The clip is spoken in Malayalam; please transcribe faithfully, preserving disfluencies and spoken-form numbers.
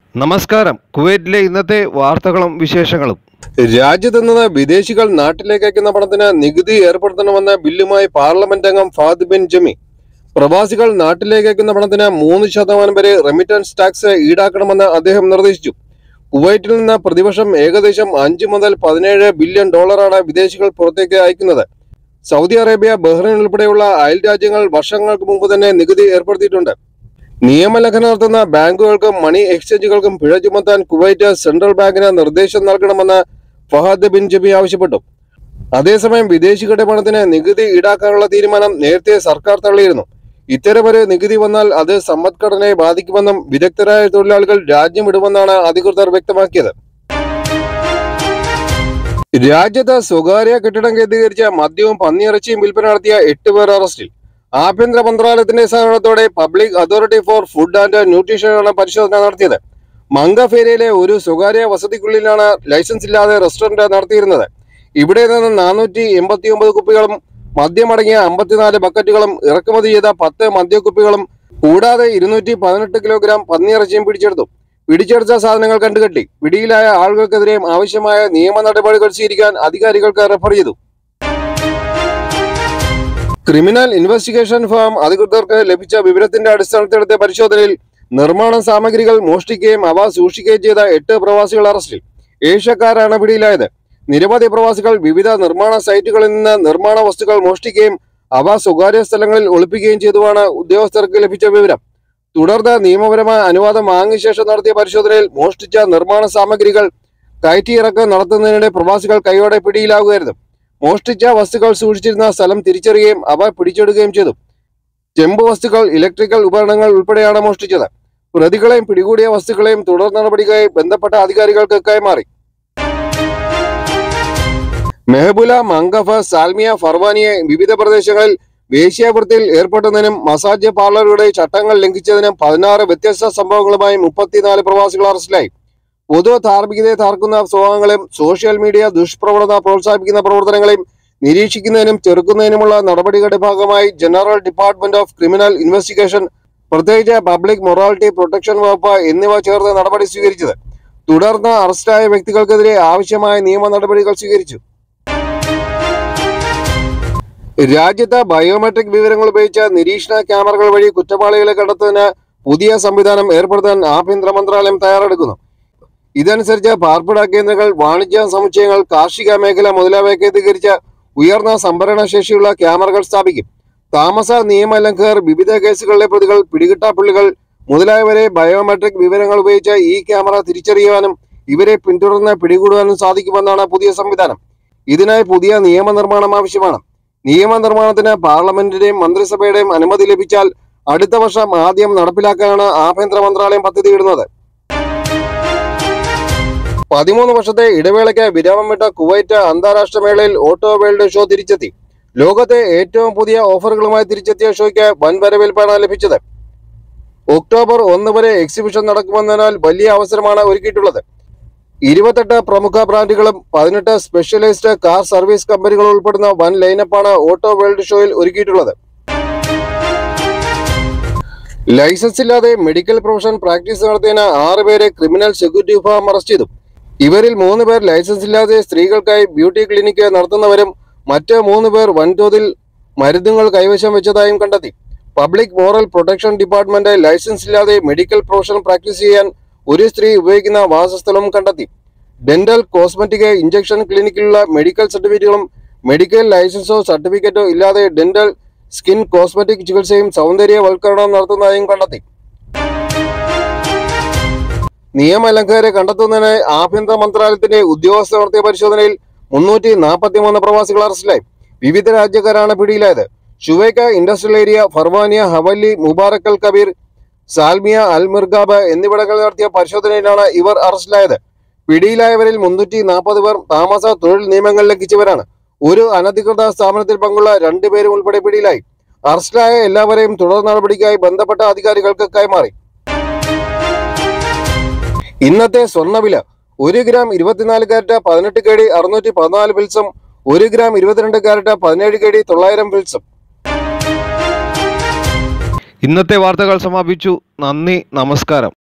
നമസ്കാരം. കുവൈറ്റിലെ ഇന്നത്തെ വാർത്തകളും വിശേഷങ്ങളും. രാജ്യത്ത് നിന്ന് വിദേശികൾ നാട്ടിലേക്ക് അയക്കുന്ന പണത്തിന് നികുതി ഏർപ്പെടുത്തണമെന്ന ബില്ലുമായി പാർലമെന്റ് അംഗം ഫാദ് ബിൻ ജമി. പ്രവാസികൾ നാട്ടിലേക്ക് അയക്കുന്ന പണത്തിന് മൂന്ന് ശതമാനം വരെ റെമിറ്റൻസ് ടാക്സ് ഈടാക്കണമെന്ന് അദ്ദേഹം നിർദ്ദേശിച്ചു. കുവൈറ്റിൽ നിന്ന് പ്രതിവർഷം ഏകദേശം അഞ്ച് മുതൽ പതിനേഴ് ബില്യൺ ഡോളറാണ് വിദേശികൾ പുറത്തേക്ക് അയക്കുന്നത്. സൗദി അറേബ്യ, ബഹ്റൈൻ ഉൾപ്പെടെയുള്ള അയൽ രാജ്യങ്ങൾ വർഷങ്ങൾക്ക് മുമ്പ് തന്നെ നികുതി ഏർപ്പെടുത്തിയിട്ടുണ്ട്. നിയമലംഘനം നടത്തുന്ന ബാങ്കുകൾക്കും മണി എക്സ്ചേഞ്ചുകൾക്കും പിഴ ചുമത്താൻ കുവൈറ്റ് സെൻട്രൽ ബാങ്കിന് നിർദ്ദേശം നൽകണമെന്ന് ഫഹദ് ബിൻ ജമി ആവശ്യപ്പെട്ടു. അതേസമയം വിദേശികളുടെ പണത്തിന് നികുതി ഈടാക്കാനുള്ള തീരുമാനം നേരത്തെ സർക്കാർ തള്ളിയിരുന്നു. ഇത്തരമൊരു നികുതി വന്നാൽ അത് സമ്പദ്ഘടനയെ ബാധിക്കുമെന്നും വിദഗ്ധരായ തൊഴിലാളികൾ രാജ്യം വിടുമെന്നാണ് അധികൃതർ വ്യക്തമാക്കിയത്. രാജ്യത്ത് സ്വകാര്യ കെട്ടിടം കേന്ദ്രീകരിച്ച മദ്യവും പന്നിയിറച്ചിയും വിൽപ്പന നടത്തിയ എട്ട് പേർ അറസ്റ്റിൽ. ആഭ്യന്തര മന്ത്രാലയത്തിന്റെ സഹകരണത്തോടെ public authority for food and ന്യൂട്രീഷനാണ് പരിശോധന നടത്തിയത്. മംഗഫേരയിലെ ഒരു സ്വകാര്യ വസതിക്കുള്ളിലാണ് ലൈസൻസ് ഇല്ലാതെ റെസ്റ്റോറന്റ് നടത്തിയിരുന്നത്. ഇവിടെ നിന്ന് നാനൂറ്റി എൺപത്തി ഒമ്പത് കുപ്പികളും മദ്യമടങ്ങിയ അമ്പത്തിനാല് ബക്കറ്റുകളും ഇറക്കുമതി ചെയ്ത പത്ത് മദ്യക്കുപ്പികളും കൂടാതെ ഇരുന്നൂറ്റി പതിനെട്ട് കിലോഗ്രാം പന്നിയിറച്ചിയും പിടിച്ചെടുത്തു. പിടിച്ചെടുത്ത സാധനങ്ങൾ കണ്ടുകെട്ടി പിടിയിലായ ആളുകൾക്കെതിരെ ആവശ്യമായ നിയമ നടപടികൾ സ്വീകരിക്കാൻ അധികാരികൾക്ക് റെഫർ ചെയ്തു. ക്രിമിനൽ ഇൻവെസ്റ്റിഗേഷൻ ഫാം അധികൃതർക്ക് ലഭിച്ച വിവരത്തിന്റെ അടിസ്ഥാനത്തിൽ നടത്തിയ പരിശോധനയിൽ നിർമ്മാണ സാമഗ്രികൾ മോഷ്ടിക്കുകയും അവ സൂക്ഷിക്കുകയും ചെയ്ത എട്ട് പ്രവാസികൾ അറസ്റ്റിൽ. ഏഷ്യക്കാരാണ് പിടിയിലായത്. നിരവധി പ്രവാസികൾ വിവിധ നിർമ്മാണ സൈറ്റുകളിൽ നിന്ന് നിർമ്മാണ വസ്തുക്കൾ മോഷ്ടിക്കുകയും അവ സ്വകാര്യ സ്ഥലങ്ങളിൽ ഒളിപ്പിക്കുകയും ചെയ്തുവാണ് ഉദ്യോഗസ്ഥർക്ക് ലഭിച്ച വിവരം. തുടർന്ന് നിയമപരമായ അനുവാദം വാങ്ങിയ ശേഷം നടത്തിയ പരിശോധനയിൽ മോഷ്ടിച്ച നിർമ്മാണ സാമഗ്രികൾ കയറ്റിയിറക്കം നടത്തുന്നതിനിടെ പ്രവാസികൾ കൈയോടെ പിടിയിലാകുകയായിരുന്നു. മോഷ്ടിച്ച വസ്തുക്കൾ സൂക്ഷിച്ചിരുന്ന സ്ഥലം തിരിച്ചറിയുകയും അവ പിടിച്ചെടുക്കുകയും ചെയ്തു. ചെമ്പ് വസ്തുക്കൾ, ഇലക്ട്രിക്കൽ ഉപകരണങ്ങൾ ഉൾപ്പെടെയാണ് മോഷ്ടിച്ചത്. പ്രതികളെയും പിടികൂടിയ വസ്തുക്കളെയും തുടർ നടപടിക്കായി ബന്ധപ്പെട്ട അധികാരികൾക്ക് കൈമാറി. മെഹബുല, മംഗഫ്, സാൽമിയ, ഫർവാനിയെ വിവിധ പ്രദേശങ്ങളിൽ വേശ്യാവൃത്തിയിൽ ഏർപ്പെടുന്നതിനും മസാജ് പാർലറുകളുടെ ചട്ടങ്ങൾ ലംഘിച്ചതിനും പതിനാറ് വ്യത്യസ്ത സംഭവങ്ങളുമായി മുപ്പത്തിനാല് പ്രവാസികൾ അറസ്റ്റിലായി. പൊതു ധാർമ്മികതയെ തകർക്കുന്ന സ്വഭാവങ്ങളെയും സോഷ്യൽ മീഡിയ ദുഷ്പ്രവണത പ്രോത്സാഹിപ്പിക്കുന്ന പ്രവർത്തനങ്ങളെയും നിരീക്ഷിക്കുന്നതിനും ചെറുക്കുന്നതിനുമുള്ള നടപടികളുടെ ഭാഗമായി general department of criminal investigation, പ്രത്യേകിച്ച് പബ്ലിക് മൊറാലിറ്റി പ്രൊട്ടക്ഷൻ വകുപ്പ് എന്നിവ ചേർന്ന് നടപടി സ്വീകരിച്ചത്. തുടർന്ന് അറസ്റ്റായ വ്യക്തികൾക്കെതിരെ ആവശ്യമായ നിയമ നടപടികൾ സ്വീകരിച്ചു. രാജ്യത്ത് ബയോമെട്രിക് വിവരങ്ങൾ ഉപയോഗിച്ച നിരീക്ഷണ ക്യാമറകൾ വഴി കുറ്റവാളികളെ കണ്ടെത്തുന്നതിന് പുതിയ സംവിധാനം ഏർപ്പെടുത്താൻ ആഭ്യന്തര മന്ത്രാലയം തയ്യാറെടുക്കുന്നു. ഇതനുസരിച്ച് പാർപ്പിട കേന്ദ്രങ്ങൾ, വാണിജ്യ സമുച്ചയങ്ങൾ, കാർഷിക മേഖല മുതലായവ കേന്ദ്രീകരിച്ച ഉയർന്ന സംഭരണ ശേഷിയുള്ള ക്യാമറകൾ സ്ഥാപിക്കും. താമസ നിയമലംഘകർ, വിവിധ കേസുകളിലെ പ്രതികൾ, പിടികിട്ടാപ്പുള്ളികൾ മുതലായവരെ ബയോമെട്രിക് വിവരങ്ങൾ ഉപയോഗിച്ച് ഈ ക്യാമറ തിരിച്ചറിയുവാനും ഇവരെ പിന്തുടർന്ന് പിടികൂടുവാനും സാധിക്കുമെന്നാണ് പുതിയ സംവിധാനം. ഇതിനായി പുതിയ നിയമനിർമ്മാണം ആവശ്യമാണ്. നിയമനിർമ്മാണത്തിന് പാർലമെന്റിന്റെയും മന്ത്രിസഭയുടെയും അനുമതി ലഭിച്ചാൽ അടുത്ത വർഷം ആദ്യം നടപ്പിലാക്കാനാണ് ആഭ്യന്തര മന്ത്രാലയം പദ്ധതിയിടുന്നത്. പതിമൂന്ന് വർഷത്തെ ഇടവേളയ്ക്ക് വിരാമം വിട്ട കുവൈറ്റ് അന്താരാഷ്ട്ര മേളയിൽ ഓട്ടോ വേൾഡ് ഷോ തിരിച്ചെത്തി. ലോകത്തെ ഏറ്റവും പുതിയ ഓഫറുകളുമായി തിരിച്ചെത്തിയ ഷോയ്ക്ക് വൻ വരവേൽപ്പാണ് ലഭിച്ചത്. ഒക്ടോബർ ഒന്ന് വരെ എക്സിബിഷൻ നടക്കുമെന്നതിനാൽ വലിയ അവസരമാണ് ഒരുക്കിയിട്ടുള്ളത്. ഇരുപത്തെട്ട് പ്രമുഖ ബ്രാൻഡുകളും പതിനെട്ട് സ്പെഷ്യലൈസ്ഡ് കാർ സർവീസ് കമ്പനികളും ഉൾപ്പെടുന്ന വൻ ലൈനപ്പാണ് ഓട്ടോ വേൾഡ് ഷോയിൽ ഒരുക്കിയിട്ടുള്ളത്. ലൈസൻസ് ഇല്ലാതെ മെഡിക്കൽ പ്രൊഫഷൻ പ്രാക്ടീസ് നടത്തിയതിന് ആറ് പേരെ ക്രിമിനൽ സെക്യൂരിറ്റി വിഭാഗം അറസ്റ്റ് ചെയ്തു. ഇവരിൽ മൂന്ന് പേർ ലൈസൻസ് ഇല്ലാതെ സ്ത്രീകൾക്കായി ബ്യൂട്ടി ക്ലിനിക്ക് നടത്തുന്നവരും മറ്റ് മൂന്ന് പേർ വൻതോതിൽ മരുന്നുകൾ കൈവശം വെച്ചതായും കണ്ടെത്തി. Public moral protection department licence ഇല്ലാതെ മെഡിക്കൽ പ്രൊഫഷൻ പ്രാക്ടീസ് ചെയ്യാൻ ഒരു സ്ത്രീ ഉപയോഗിക്കുന്ന വാസസ്ഥലവും കണ്ടെത്തി. ഡെന്റൽ, കോസ്മെറ്റിക്, ഇഞ്ചക്ഷൻ ക്ലിനിക്കിലുള്ള മെഡിക്കൽ സർട്ടിഫിക്കറ്റുകളും മെഡിക്കൽ ലൈസൻസോ സർട്ടിഫിക്കറ്റോ ഇല്ലാതെ ഡെന്റൽ, സ്കിൻ, കോസ്മെറ്റിക് ചികിത്സയും സൗന്ദര്യവൽക്കരണവും നടത്തുന്നതായും കണ്ടെത്തി. നിയമലംഘകരെ കണ്ടെത്തുന്നതിനായി ആഭ്യന്തര മന്ത്രാലയത്തിന്റെ ഉദ്യോഗസ്ഥർ നടത്തിയ പരിശോധനയിൽ മുന്നൂറ്റി നാൽപ്പത്തി മൂന്ന് പ്രവാസികൾ അറസ്റ്റിലായി. വിവിധ രാജ്യക്കാരാണ് പിടിയിലായത്. Shuwaikh industrial area, Farwaniya, Hawalli, Mubarak al Kabeer, Salmiya, Al Mirqab എന്നിവിടങ്ങളിൽ നടത്തിയ പരിശോധനയിലാണ് ഇവർ അറസ്റ്റിലായത്. പിടിയിലായവരിൽ മുന്നൂറ്റി നാൽപ്പത് പേർ താമസ തൊഴിൽ നിയമങ്ങൾ ലംഘിച്ചവരാണ്. ഒരു അനധികൃത സ്ഥാപനത്തിൽ പങ്കുള്ള രണ്ടുപേരും ഉൾപ്പെടെ പിടിയിലായി. അറസ്റ്റിലായ എല്ലാവരെയും തുടർ നടപടിക്കായി ബന്ധപ്പെട്ട അധികാരികൾക്ക് കൈമാറി. ഇന്നത്തെ സ്വർണ്ണവില: ഒരു ഗ്രാം ഇരുപത്തിനാല് കാരറ്റ് പതിനെട്ട് കെ ഡി അറുന്നൂറ്റി പതിനാല് ഫിൽസും ഒരു ഗ്രാം ഇരുപത്തിരണ്ട് കാരറ്റ് പതിനേഴ് കെ ഡി തൊള്ളായിരം ഫിൽസും. ഇന്നത്തെ വാർത്തകൾ സമാപിച്ചു. നന്ദി, നമസ്കാരം.